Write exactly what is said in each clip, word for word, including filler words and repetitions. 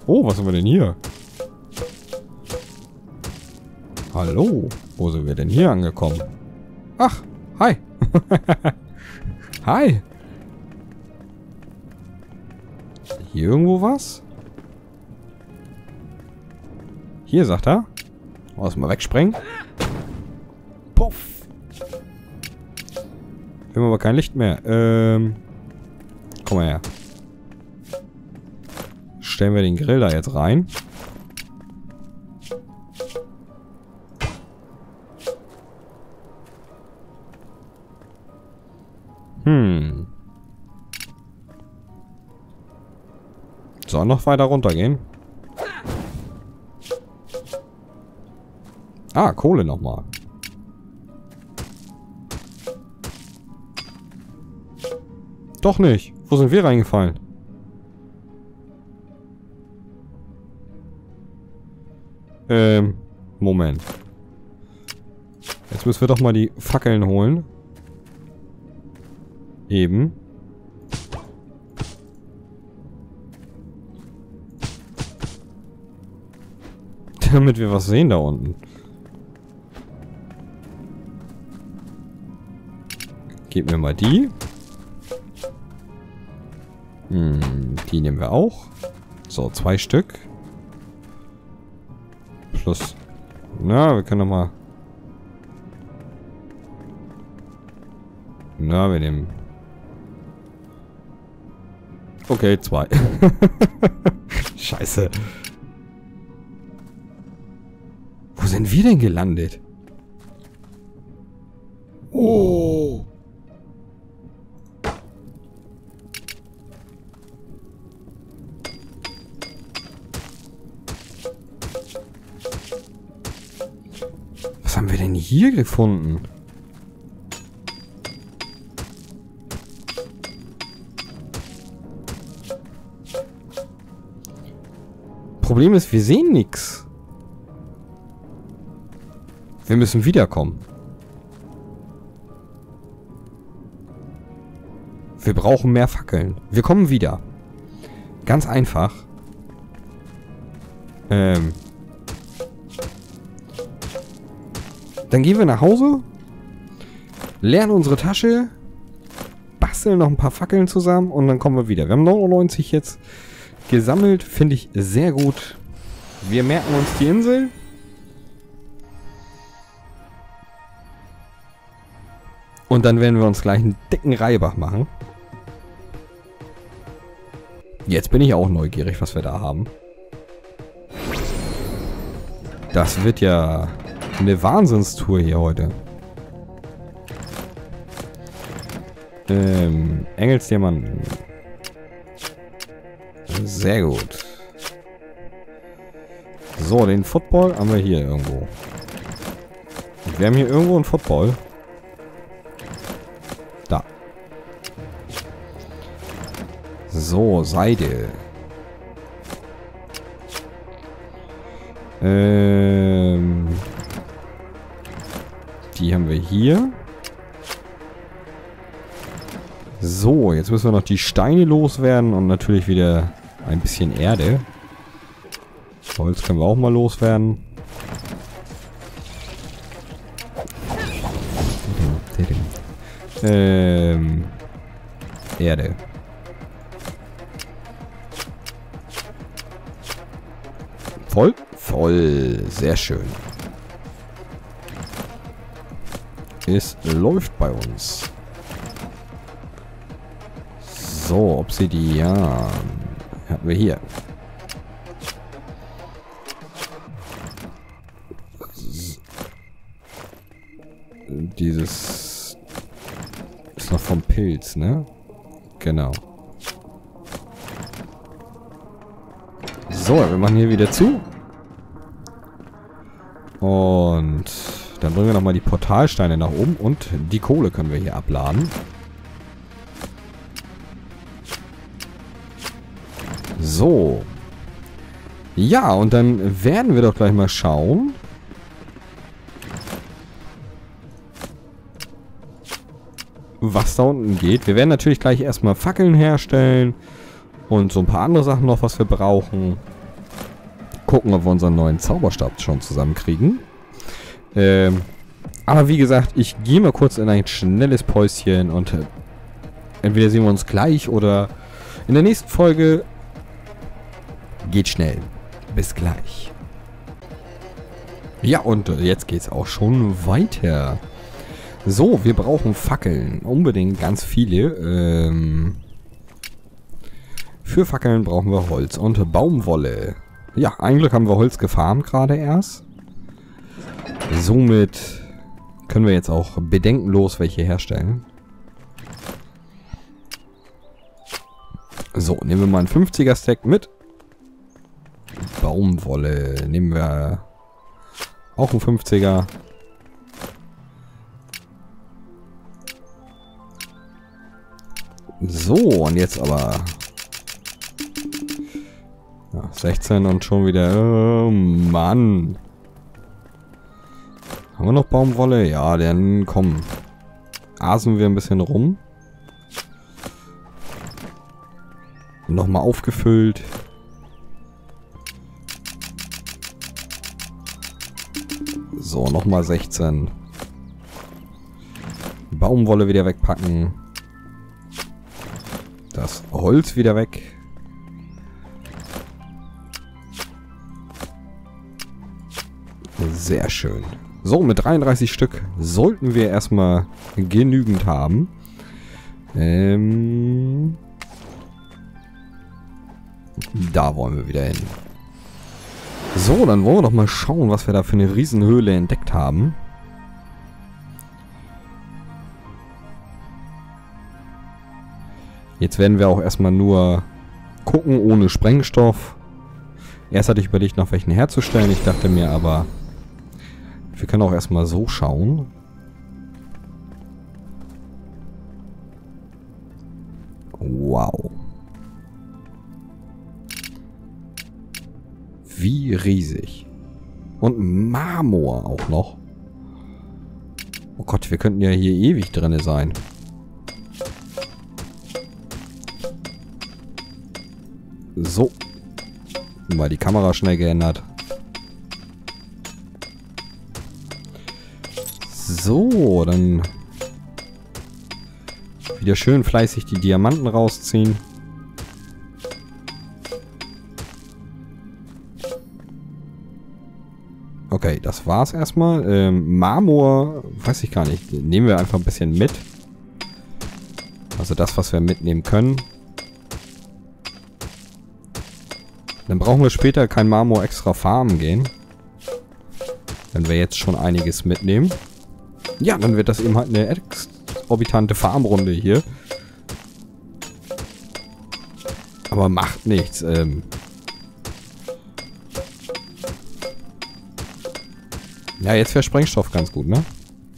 Oh, was haben wir denn hier? Hallo? Wo sind wir denn hier angekommen? Ach, hi. Hi. Hier irgendwo was? Hier, sagt er. Oh, mal wegsprengen. Puff. Wir haben aber kein Licht mehr. Ähm. Komm mal her. Stellen wir den Grill da jetzt rein. Hm. So, noch weiter runtergehen. Ah, Kohle nochmal. Doch nicht. Wo sind wir reingefallen? Ähm, Moment. Jetzt müssen wir doch mal die Fackeln holen. Eben. Damit wir was sehen da unten. Gib mir mal die. Hm, die nehmen wir auch. So, zwei Stück. Plus. Na, wir können noch mal. Na, wir nehmen. Okay, zwei. Scheiße. Wo sind wir denn gelandet? Oh. Was haben wir denn hier gefunden? Problem ist, wir sehen nichts. Wir müssen wiederkommen. Wir brauchen mehr Fackeln. Wir kommen wieder. Ganz einfach. Ähm. Dann gehen wir nach Hause. Leeren unsere Tasche. Basteln noch ein paar Fackeln zusammen. Und dann kommen wir wieder. Wir haben neunundneunzig jetzt gesammelt. Finde ich sehr gut. Wir merken uns die Insel. Und dann werden wir uns gleich einen dicken Reibach machen. Jetzt bin ich auch neugierig, was wir da haben. Das wird ja eine Wahnsinnstour hier heute. Ähm, Engelsdiamanten. Sehr gut. So, den Football haben wir hier irgendwo. Wir haben hier irgendwo einen Football. Da. So, Seide. Ähm. Die haben wir hier. So, jetzt müssen wir noch die Steine loswerden und natürlich wieder ein bisschen Erde. Holz können wir auch mal loswerden. Ähm. Erde. Voll? Voll. Sehr schön. Es läuft bei uns. So, Obsidian. Hatten wir hier. Dieses ist noch vom Pilz, ne? Genau. So, wir machen hier wieder zu. Und dann bringen wir nochmal die Portalsteine nach oben und die Kohle können wir hier abladen. So. Ja, und dann werden wir doch gleich mal schauen. Was da unten geht. Wir werden natürlich gleich erstmal Fackeln herstellen. Und so ein paar andere Sachen noch, was wir brauchen. gucken, ob wir unseren neuen Zauberstab schon zusammenkriegen. Ähm, aber wie gesagt, ich gehe mal kurz in ein schnelles Päuschen und äh, entweder sehen wir uns gleich oder in der nächsten Folge. Geht schnell. Bis gleich. Ja, und jetzt geht's auch schon weiter. So, wir brauchen Fackeln. Unbedingt ganz viele. Ähm, für Fackeln brauchen wir Holz und Baumwolle. Ja, ein Glück haben wir Holz gefarmt gerade erst. Somit können wir jetzt auch bedenkenlos welche herstellen. So, nehmen wir mal einen fünfziger Stack mit. Baumwolle nehmen wir auch einen fünfziger. So, und jetzt aber ja, sechzehn und schon wieder. Oh Mann. Haben wir noch Baumwolle? Ja, dann komm. Asen wir ein bisschen rum. Nochmal aufgefüllt. So, nochmal sechzehn. Baumwolle wieder wegpacken. Das Holz wieder weg. Sehr schön. So, mit dreiunddreißig Stück sollten wir erstmal genügend haben. Ähm, da wollen wir wieder hin. So, dann wollen wir doch mal schauen, was wir da für eine Riesenhöhle entdeckt haben. Jetzt werden wir auch erstmal nur gucken, ohne Sprengstoff. Erst hatte ich überlegt, noch welchen herzustellen. Ich dachte mir aber, wir können auch erstmal so schauen. Wow. Wie riesig. Und Marmor auch noch. Oh Gott, wir könnten ja hier ewig drin sein. So. Mal die Kamera schnell geändert. So, dann wieder schön fleißig die Diamanten rausziehen. Okay, das war's erstmal. Ähm, Marmor, weiß ich gar nicht. Nehmen wir einfach ein bisschen mit. Also das, was wir mitnehmen können. Dann brauchen wir später kein Marmor extra farmen gehen. Wenn wir jetzt schon einiges mitnehmen. Ja, dann wird das eben halt eine exorbitante Farmrunde hier. Aber macht nichts. Ähm ja, jetzt wäre Sprengstoff ganz gut, ne?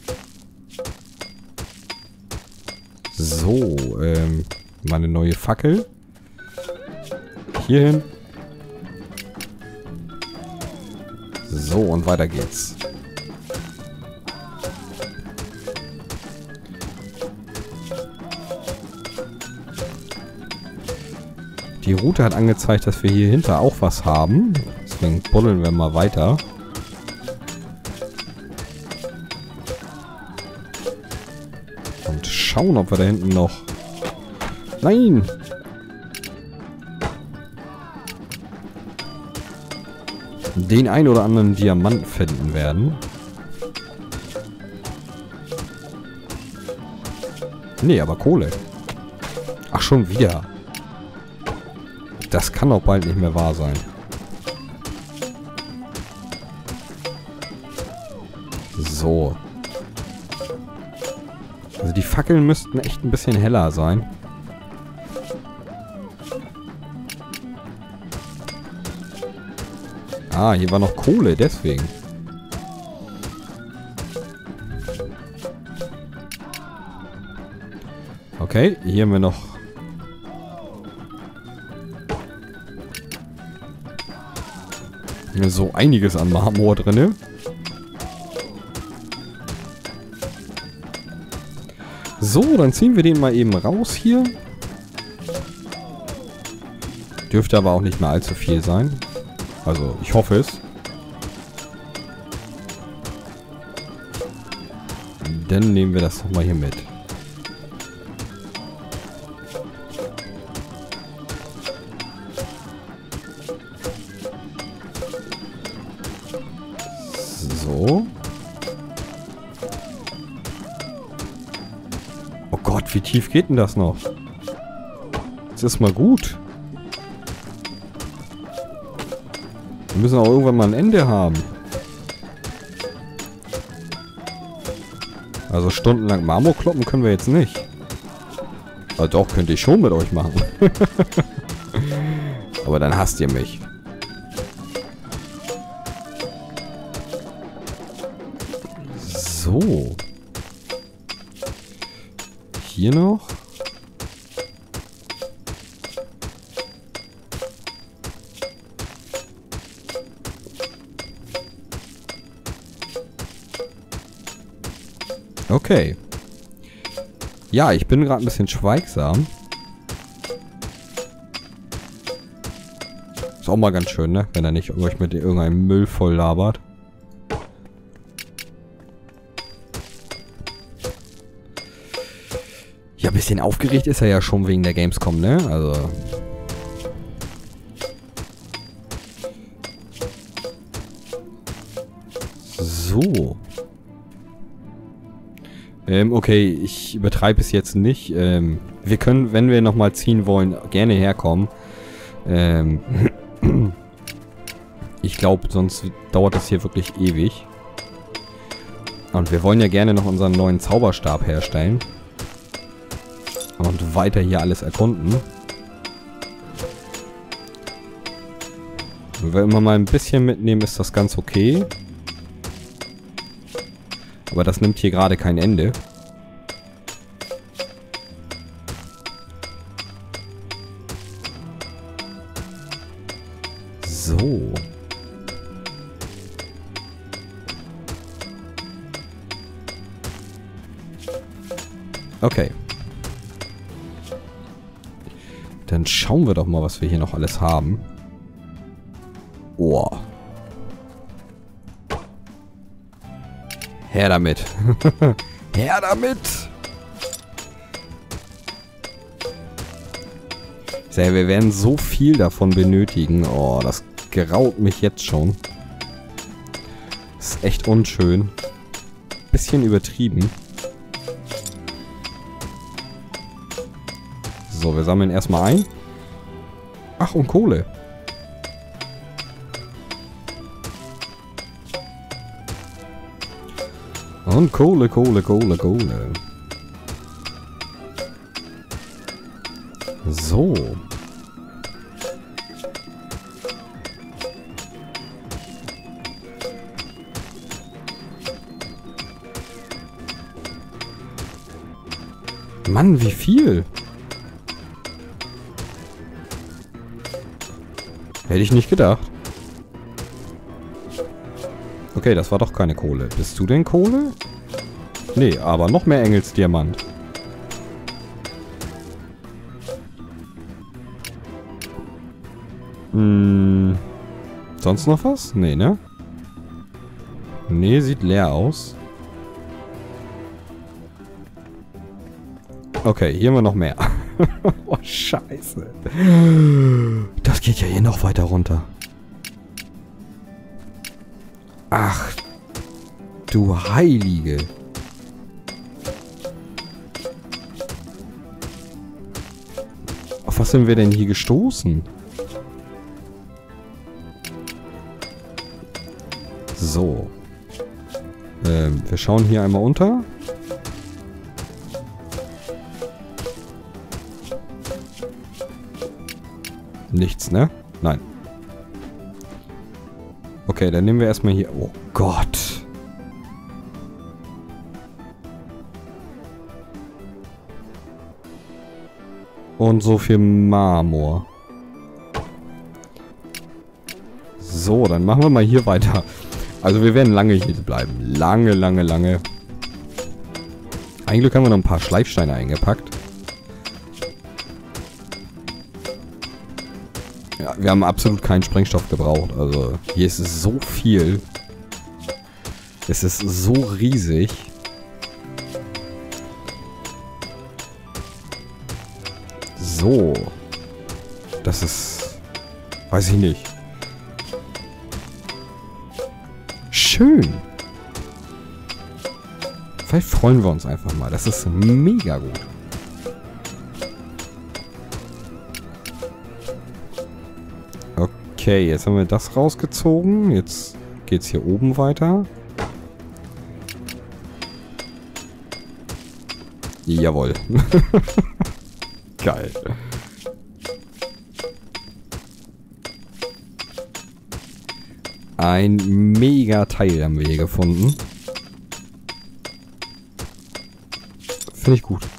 So, ähm, mal eine neue Fackel. Hier hin. So, und weiter geht's. Die Route hat angezeigt, dass wir hier hinter auch was haben. Deswegen buddeln wir mal weiter. Und schauen, ob wir da hinten noch... Nein! Den ein oder anderen Diamant finden werden. Nee, aber Kohle. Ach, schon wieder. Das kann doch bald nicht mehr wahr sein. So. Also die Fackeln müssten echt ein bisschen heller sein. Ah, hier war noch Kohle, deswegen. Okay, hier haben wir noch... so einiges an Marmor drin. So, dann ziehen wir den mal eben raus hier. Dürfte aber auch nicht mehr allzu viel sein. Also, ich hoffe es. Dann nehmen wir das nochmal hier mit. So. Oh Gott, wie tief geht denn das noch? Das ist mal gut. Wir müssen auch irgendwann mal ein Ende haben. Also stundenlang Marmor kloppen können wir jetzt nicht. Also doch, könnte ich schon mit euch machen. Aber dann hasst ihr mich. So. Hier noch. Okay. Ja, ich bin gerade ein bisschen schweigsam. Ist auch mal ganz schön, ne? Wenn er nicht euch mit irgendeinem Müll voll labert. Ja, ein bisschen aufgeregt ist er ja schon wegen der Gamescom, ne? Also... So. Ähm, okay, ich übertreibe es jetzt nicht. Ähm, wir können, wenn wir nochmal ziehen wollen, gerne herkommen. Ähm, ich glaube, sonst dauert das hier wirklich ewig. Und wir wollen ja gerne noch unseren neuen Zauberstab herstellen. Und weiter hier alles erkunden. Wenn wir immer mal ein bisschen mitnehmen, ist das ganz okay. Aber das nimmt hier gerade kein Ende. So. Okay. Dann schauen wir doch mal, was wir hier noch alles haben. Oh. Her damit. Her damit. Sehr, wir werden so viel davon benötigen. Oh, das graut mich jetzt schon. Das ist echt unschön. Bisschen übertrieben. So, wir sammeln erstmal ein. Ach, und Kohle. Und Kohle, Kohle, Kohle, Kohle. So. Mann, wie viel? Hätte ich nicht gedacht. Okay, das war doch keine Kohle. Bist du denn Kohle? Nee, aber noch mehr Engelsdiamant. Hm. Sonst noch was? Nee, ne? Nee, sieht leer aus. Okay, hier haben wir noch mehr. Oh, scheiße. Das geht ja hier noch weiter runter. Ach, du Heilige. Auf was sind wir denn hier gestoßen? So. Ähm, wir schauen hier einmal unter. Nichts, ne? Nein. Okay, dann nehmen wir erstmal hier... Oh Gott. Und so viel Marmor. So, dann machen wir mal hier weiter. Also wir werden lange hier bleiben. Lange, lange, lange. Ein Glück haben wir noch ein paar Schleifsteine eingepackt. Ja, wir haben absolut keinen Sprengstoff gebraucht. Also hier ist es so viel. Es ist so riesig. So. Das ist... Weiß ich nicht. Schön. Vielleicht freuen wir uns einfach mal. Das ist mega gut. Okay, jetzt haben wir das rausgezogen. Jetzt geht's hier oben weiter. Jawohl. Geil. Ein mega Teil haben wir hier gefunden. Finde ich gut.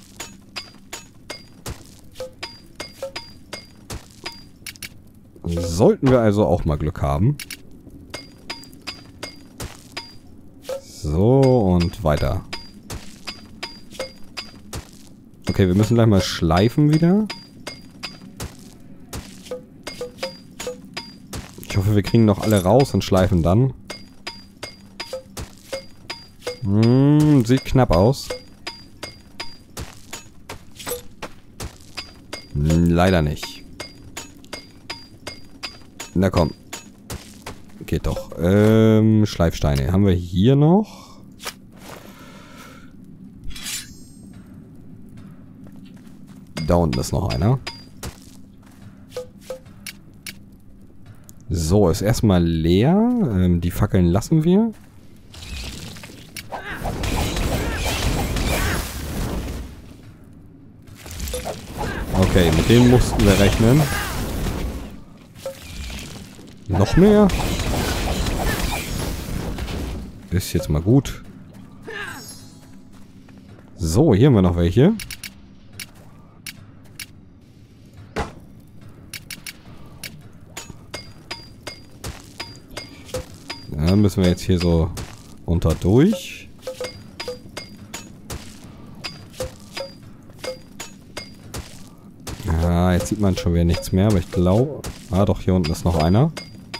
Sollten wir also auch mal Glück haben. So, und weiter. Okay, wir müssen gleich mal schleifen wieder. Ich hoffe, wir kriegen noch alle raus und schleifen dann. Hm, sieht knapp aus. Hm, leider nicht. Na komm. Geht doch. Ähm, Schleifsteine. Haben wir hier noch? Da unten ist noch einer. So, ist erstmal leer. Ähm, die Fackeln lassen wir. Okay, mit denen mussten wir rechnen. Noch mehr? Ist jetzt mal gut. So, hier haben wir noch welche. Dann müssen wir jetzt hier so unter durch. Ja, jetzt sieht man schon wieder nichts mehr, aber ich glaube... Ah, doch, hier unten ist noch einer.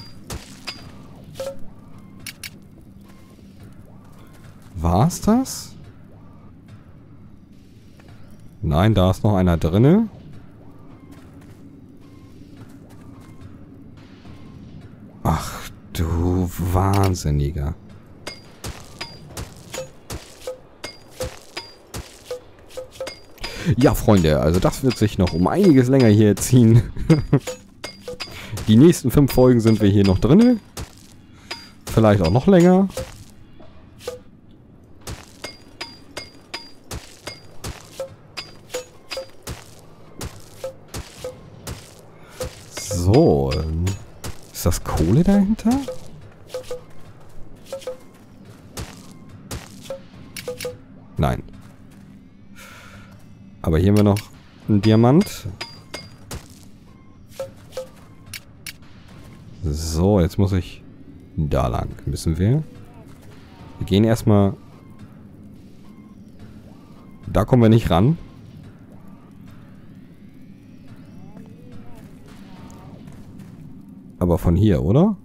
War's das? Nein, da ist noch einer drinne. Ach du Wahnsinniger. Ja, Freunde, also das wird sich noch um einiges länger hier ziehen. Die nächsten fünf Folgen sind wir hier noch drinne. Vielleicht auch noch länger. So. Ist das Kohle dahinter? Nein. Aber hier haben wir noch einen Diamant. So, jetzt muss ich da lang. Müssen wir. Wir gehen erstmal. Da kommen wir nicht ran. Aber von hier, oder?